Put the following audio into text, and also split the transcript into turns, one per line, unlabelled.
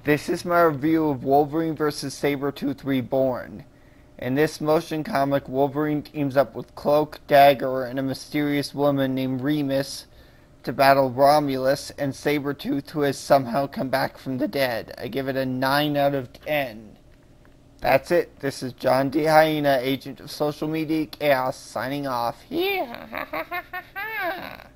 This is my review of Wolverine Vs Sabretooth Reborn. In this motion comic, Wolverine teams up with Cloak, Dagger, and a mysterious woman named Remus to battle Romulus and Sabretooth, who has somehow come back from the dead. I give it a 9 out of 10. That's it. This is John D. Hyena, agent of social media chaos, signing off. Yeah, ha ha ha ha ha.